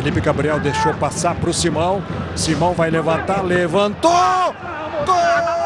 Felipe Gabriel deixou passar para o Simão. Simão vai levantar, levantou! Gol!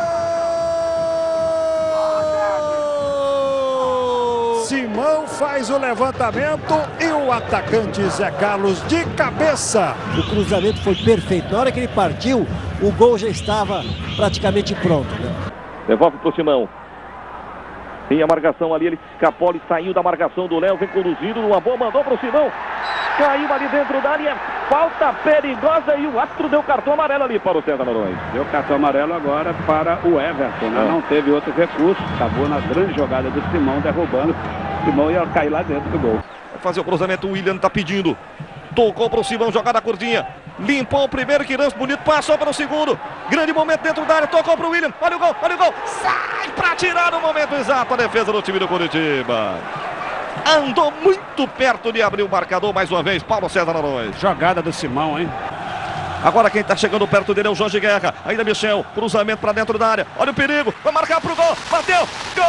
Simão faz o levantamento e o atacante Zé Carlos de cabeça. O cruzamento foi perfeito. Na hora que ele partiu, o gol já estava praticamente pronto, né? Devolve para o Simão. Tem a marcação ali, ele escapou, ele saiu da marcação do Léo, vem conduzindo numa boa, mandou para o Simão. Caiu ali dentro da área, falta perigosa e o árbitro deu cartão amarelo ali para o César Noronha. Deu cartão amarelo agora para o Everton, né? Não teve outro recurso, acabou na grande jogada do Simão derrubando. O Simão ia cair lá dentro do gol. Vai fazer o cruzamento, o William está pedindo. Tocou para o Simão, jogada curtinha. Limpou o primeiro, que lance bonito, passou para o segundo. Grande momento dentro da área, tocou para o William. Olha o gol, olha o gol. Sai para tirar no momento exato a defesa do time do Curitiba. Andou muito perto de abrir o marcador mais uma vez, Paulo César Noronha. Jogada do Simão, hein? Agora quem está chegando perto dele é o Jorge Guerra. Ainda Michel, cruzamento para dentro da área. Olha o perigo, vai marcar para o gol. Bateu, gol!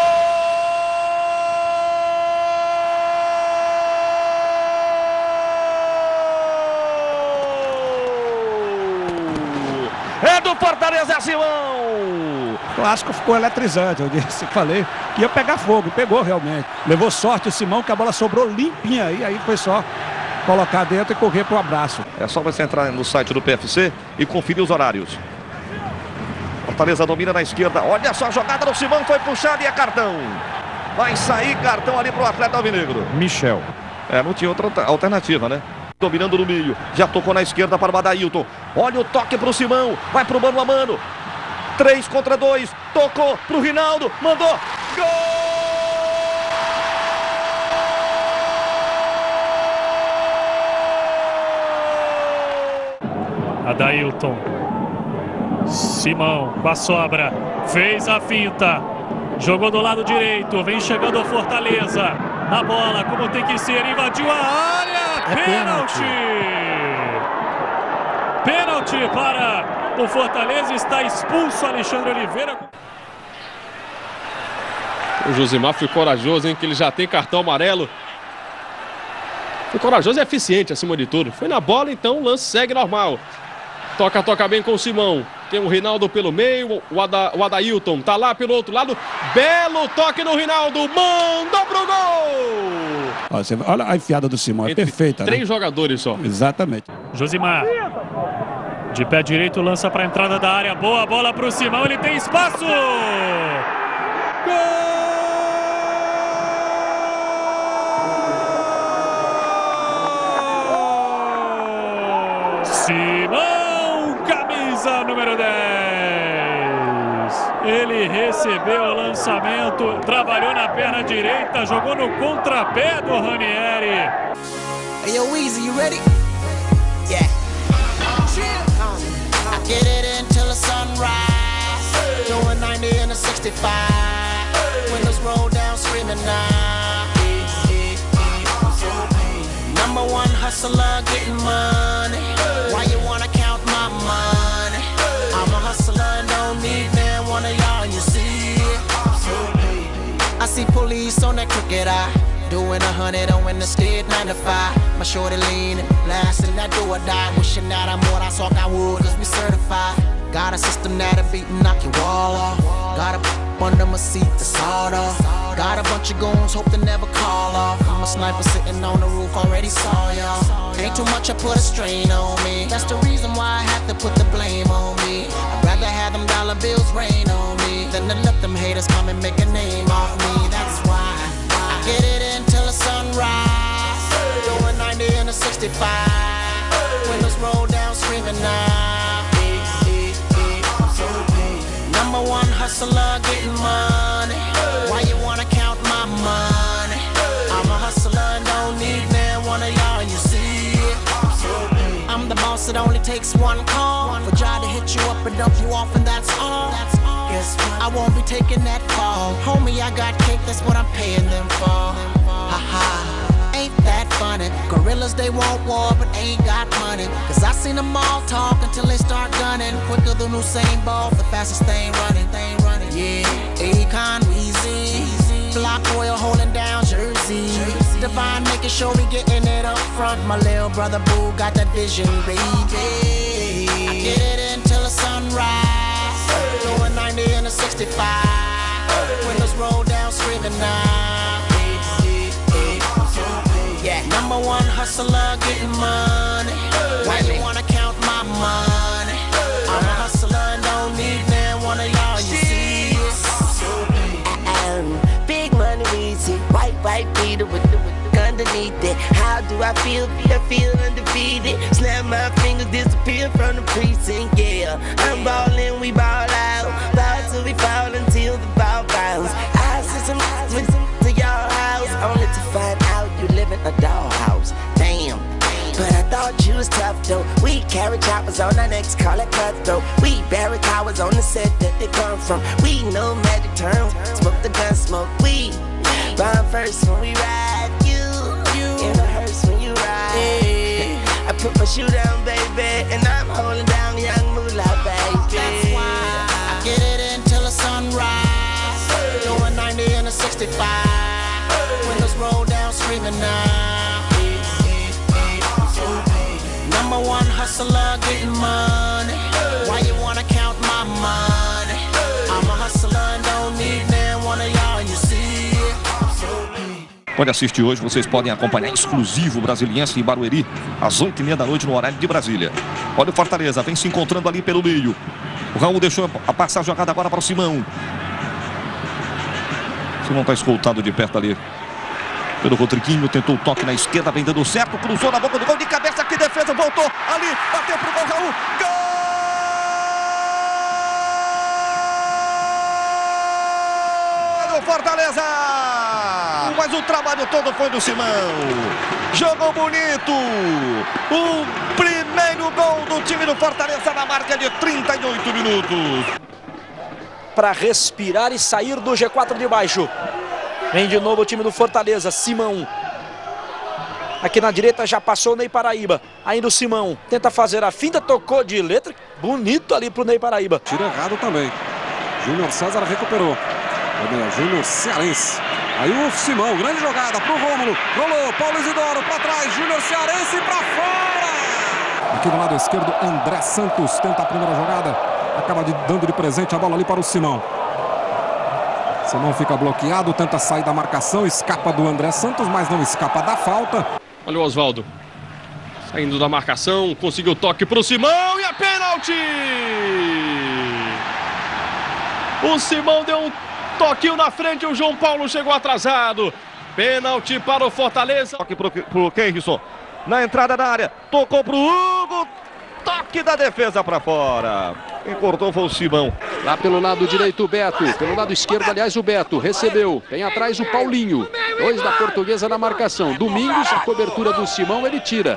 É do Fortaleza, é Simão! O clássico ficou eletrizante, eu disse, falei que ia pegar fogo, pegou realmente. Levou sorte o Simão, que a bola sobrou limpinha e aí foi só colocar dentro e correr para o abraço. É só você entrar no site do PFC e conferir os horários. Fortaleza domina na esquerda, olha só a jogada do Simão, foi puxada e é cartão. Vai sair cartão ali para o atleta alvinegro. Michel. Não tinha outra alternativa, né? Dominando no meio, já tocou na esquerda para o Adailton. Olha o toque para o Simão, vai para o mano a mano. 3 contra 2, tocou para o Rinaldo, mandou, gol! Adailton. Simão com a sobra, fez a finta, jogou do lado direito, vem chegando o Fortaleza. Na bola, como tem que ser, invadiu a área, pênalti! Pênalti para o Fortaleza, está expulso Alexandre Oliveira. O Josimar foi corajoso, hein, que ele já tem cartão amarelo. Foi corajoso e eficiente acima de tudo. Foi na bola, então o lance segue normal. Toca bem com o Simão. Tem o Rinaldo pelo meio, o Adailton tá lá pelo outro lado. Belo toque no Rinaldo, mandou pro gol! Olha a enfiada do Simão, é perfeita. 3 jogadores só. Exatamente. Josimar, de pé direito, lança para a entrada da área. Boa bola para o Simão, ele tem espaço! Gol! Simão, camisa número 10. Ele recebeu o lançamento, trabalhou na perna direita, jogou no contrapé do Ranieri. Hey, yo, Weezy, you ready? Yeah. I get it until the sunrise. Doing 90 in a 65. Windows roll down, screaming now. Number one hustler, getting money. Why you wanna count my money? I'm a hustler and don't need man, one of y'all, you see it. I see police on that crooked eye. Doing 100 on when the steed 9 to 5. My shorty leaning, blasting that do or die. Wishing that I'm what I thought I would, cause we certified. Got a system that'll beat and knock your wall off. Got a under my seat to sawed off. Got a bunch of goons, hope to never call off. I'm a sniper sitting on the roof, already saw y'all. Ain't too much, I put a strain on me. That's the reason why I have to put the blame on me. I'd rather have them dollar bills rain on me than to let them haters come and make a name off me. That's why I get it until the sunrise. Doing 90 in a 65. Windows roll down, screaming now. Number one hustler, getting money. Why you wanna count my money? I'm a hustler and don't need man, one of y'all, you see it. I'm the boss, it only takes one call for Jai to hit you up and dump you off, and that's all. Guess what? I won't be taking that fall. Homie, I got cake, that's what I'm paying them for. Ha-ha, ain't that funny? Gorillas, they want war, but ain't got money. Cause I seen them all talk until they start gunning. Quicker than Usain Bolt, the fastest thing running. Yeah, Akon, Weezy, Block Royal holding down Jersey. divine, making sure we getting it up front. My little brother Boo got that vision, baby. I get it until the sunrise. Doing 90 and a 65. Windows roll down, screaming now. Yeah, number one hustler, getting money. Why you wanna count my money? I'm a hustler and don't need man one of y'all, you see. Big money, easy. White beater with the underneath it. How do I feel? I feel undefeated. Snap my fingers, disappear from the precinct. Yeah, I'm ballin', we ball out. Ball till we fall until the ball bounce. I see some to your house, only to find out you live in a dollhouse. Damn. But I thought you was tough though. We carry choppers on our necks, call it cutthroat. We bury cowards on the set that they come from. We know magic terms, smoke the gun smoke. We bomb first when we ride. You in the hearse when you ride. I put my shoe down, baby, and I'm holding down young moolah, baby. That's why I get it until the sunrise. Doing 90 and a 65. Windows roll down, screaming now. Number one hustler, getting money. Why you wanna count my money? I'm a hustler and don't need man one of y'all, you see. Pode assistir hoje, vocês podem acompanhar exclusivo Brasiliense em Barueri, às 8h30 da noite no horário de Brasília. Olha o Fortaleza, vem se encontrando ali pelo meio. O Raul deixou a passar a jogada agora para o Simão. Simão está escoltado de perto ali pelo Rodriguinho, tentou o toque na esquerda, vem dando certo, cruzou na boca do gol, de cabeça, que defesa, voltou ali, bateu pro gol, Raul, gol do Fortaleza! Mas o trabalho todo foi do Simão, jogou bonito, o primeiro gol do time do Fortaleza na marca de 38 minutos. Para respirar e sair do G4 de baixo. Vem de novo o time do Fortaleza, Simão. Aqui na direita já passou o Ney Paraíba. Ainda o Simão tenta fazer a finta, tocou de letra. Bonito ali pro Ney Paraíba. Tiro errado também. Júnior César recuperou. Júnior Cearense. Aí o Simão, grande jogada pro Rômulo. Rolou, Paulo Isidoro pra trás. Júnior Cearense pra fora. Aqui do lado esquerdo, André Santos tenta a primeira jogada. Acaba dando de presente a bola ali para o Simão. Simão fica bloqueado, tenta sair da marcação, escapa do André Santos, mas não escapa da falta. Olha o Oswaldo. Saindo da marcação, conseguiu o toque para o Simão e é pênalti! O Simão deu um toquinho na frente, o João Paulo chegou atrasado. Pênalti para o Fortaleza. Toque para o Kenrisson. Na entrada da área, tocou para o Hugo. Toque da defesa para fora. Quem cortou foi o Simão. Lá pelo lado direito o Beto. Pelo lado esquerdo, aliás, o Beto. Recebeu. Tem atrás o Paulinho. Dois da Portuguesa na marcação. Domingos, a cobertura do Simão, ele tira.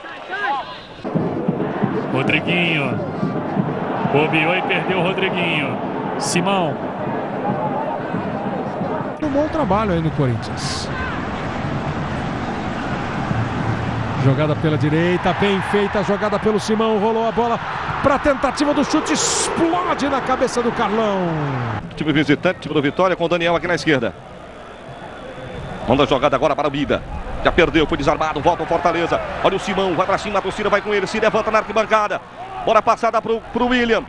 Rodriguinho. Bobeou e perdeu o Rodriguinho. Simão. Um bom trabalho aí no Corinthians. Jogada pela direita, bem feita a jogada pelo Simão, rolou a bola para a tentativa do chute, explode na cabeça do Carlão. Time visitante, time do Vitória com o Daniel aqui na esquerda. Manda a jogada agora para o Bida. Já perdeu, foi desarmado, volta o Fortaleza. Olha o Simão, vai para cima, a torcida vai com ele, se levanta na arquibancada. Bola passada para o William.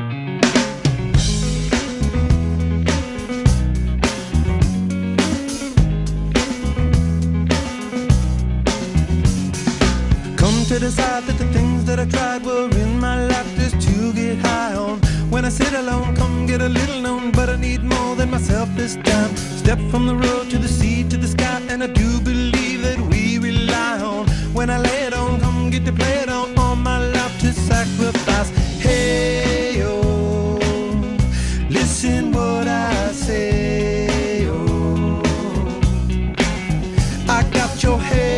To decide that the things that I tried were in my life just to get high on. When I sit alone, come get a little known, but I need more than myself this time. Step from the road to the sea to the sky, and I do believe that we rely on. When I lay it on, come get to play it on, all my life to sacrifice. Hey, oh, listen what I say, oh, I got your head.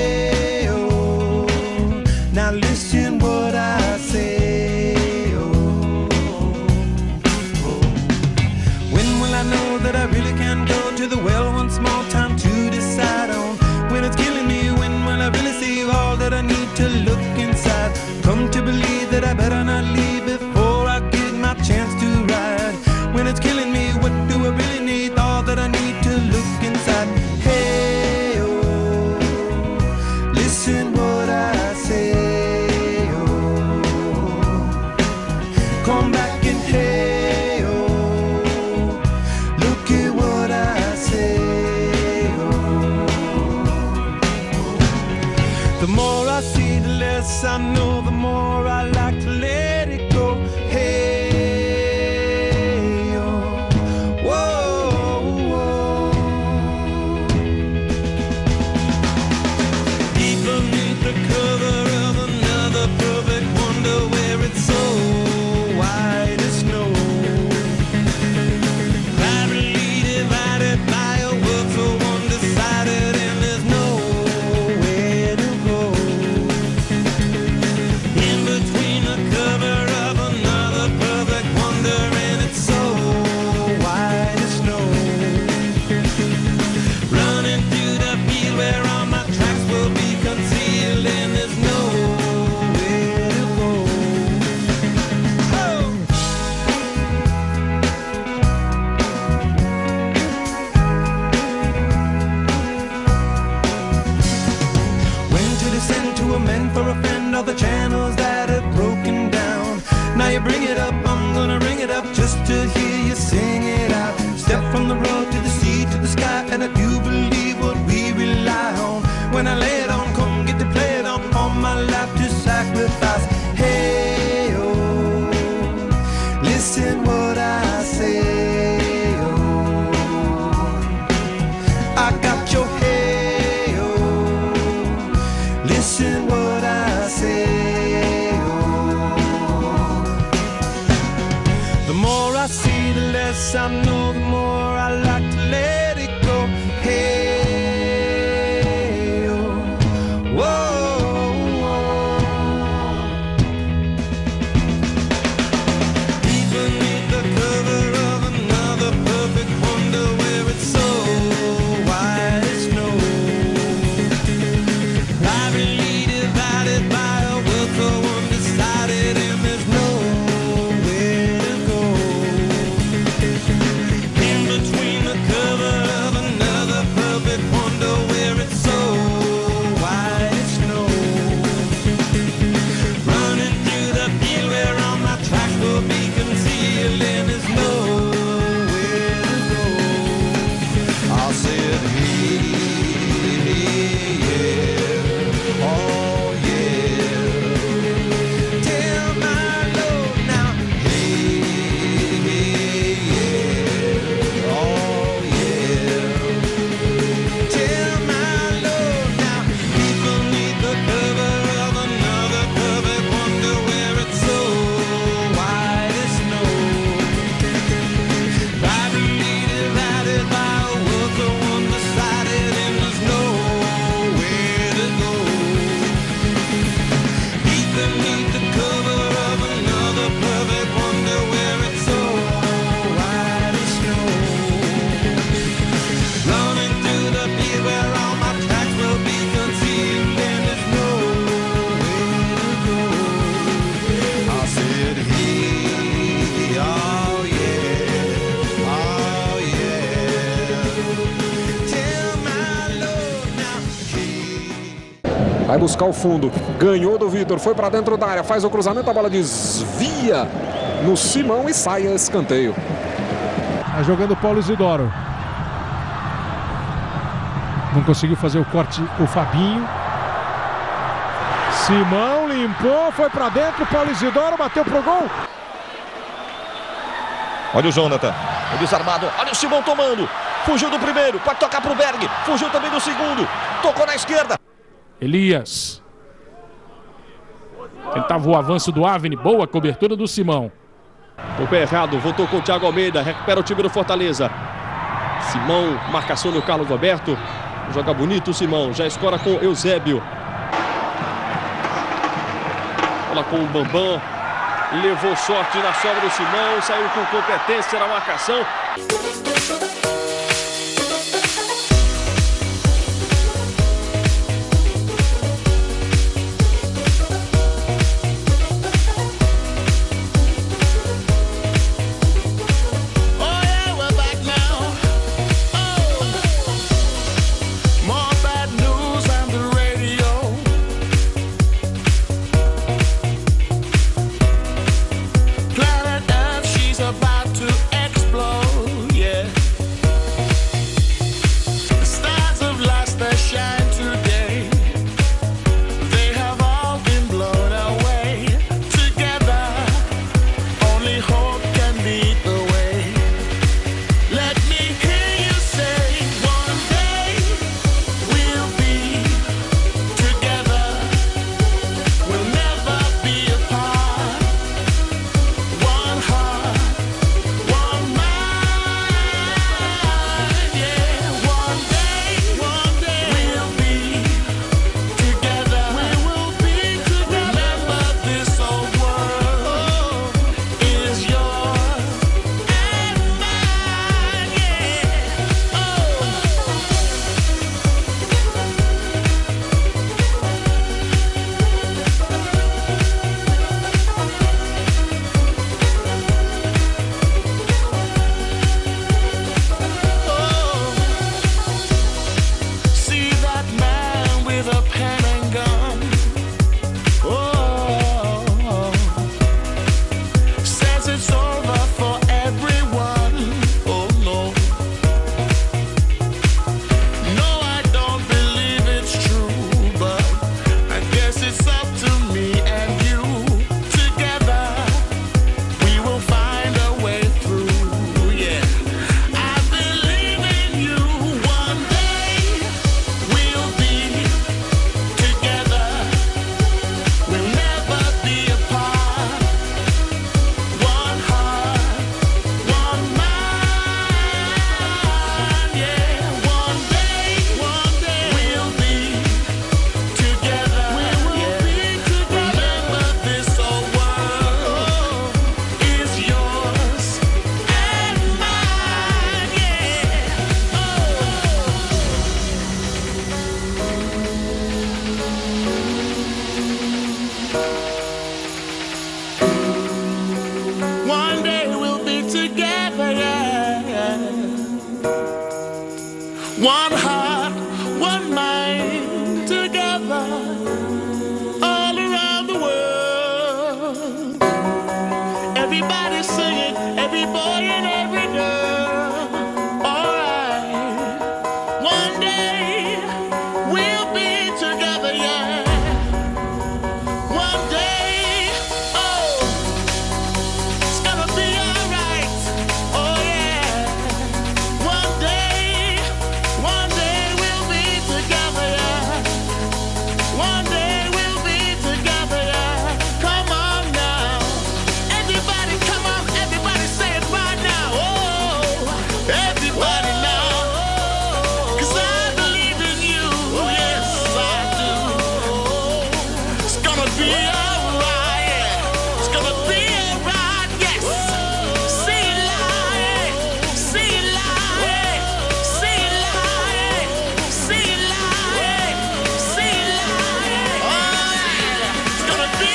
Now listen what I say, oh, oh. When will I know that I really can go to the well once more? Time to decide on. When it's killing me, when will I really see all that I need to look inside? Come to believe that I better not leave before I get my chance to ride. When it's killing me, what do I really need? All that I need to look inside. Hey, oh, The more I see, the less I know, the more I like to let it go. Hey, oh, whoa, whoa. Deep beneath the cover of another perfect wonder where it's so white as snow. Privately divided by a world so undecided, and there's nowhere to go. In between the cover of another perfect wonder, and it's so white as snow. Running through the field where all my tracks will be concealed, and there's nowhere to go. Oh! When to descend to amend for a friend all the channels that have broken down. Now you bring it up, I'm gonna ring it up just to hear you sing it out. Step from the road to the sea to the sky, and I do believe what we rely on. When I lay it on, come get to play it on. All my life to sacrifice. Hey, oh, listen what I say, oh. I got your hey, oh, listen what I say, oh. The more I see, the less I know, the more I like to let it go. Hey, oh, whoa, whoa. Deep beneath the cover of another perfect wonder where it's so white as snow. Privately divided by a world so undecided, and there's nowhere to go. In between the cover of another perfect wonder where it's so white as snow. Running through the field where all my tracks will be concealed, and there's nowhere to go. I said, hey, yeah, oh yeah. Tell my Lord now, hey, yeah, oh yeah. Tell my Lord now, deep beneath the cover of another perfect wonder where it's so white as snow. Privately divided by a world so undecided, and there's nowhere to go. Deep beneath the cover of another perfect wonder where it's so white as snow. Running through the field where all my tracks will be concealed, and there's nowhere to go. I said, hey, oh yeah, oh yeah. Tell my Lord now, Vai buscar o fundo, ganhou do Vitor, foi para dentro da área, faz o cruzamento, a bola desvia no Simão e sai a escanteio. Tá jogando o Paulo Isidoro. Não conseguiu fazer o corte o Fabinho. Simão limpou, foi pra dentro, Paulo Isidoro bateu pro gol. Olha o Jonathan, o desarmado, olha o Simão tomando. Fugiu do primeiro, pode tocar pro Berg. Fugiu também do segundo, tocou na esquerda. Elias. Tentava o avanço do Avni, boa cobertura do Simão. O pé errado, voltou com o Thiago Almeida, recupera o time do Fortaleza. Simão, marcação no Carlos Roberto. Joga bonito o Simão, já escora com Eusébio. Bola com o Bambam. Levou sorte na sobra do Simão, saiu com competência na marcação. be alright, yeah. It's gonna be alright, yes. See light, see light, see light, see light, see light. Oh yeah, it's gonna be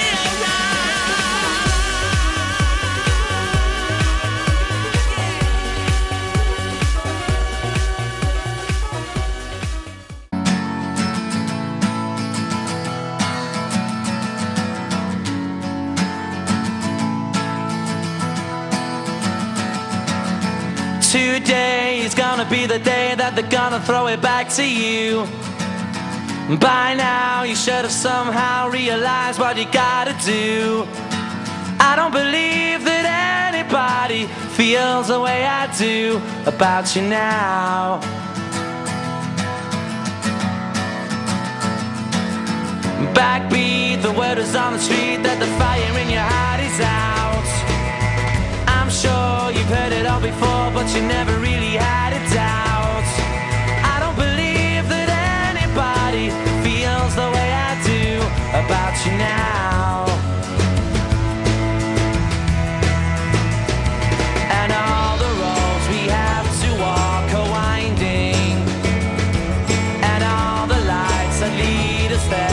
Today is gonna be the day that they're gonna throw it back to you. By now you should have somehow realized what you gotta do. I don't believe that anybody feels the way I do about you now. Backbeat, the word is on the street that the fire in your heart is out. I'm sure you've heard it all before, but you never really had a doubt. I don't believe that anybody feels the way I do about you now. And all the roads we have to walk are winding, and all the lights that lead us there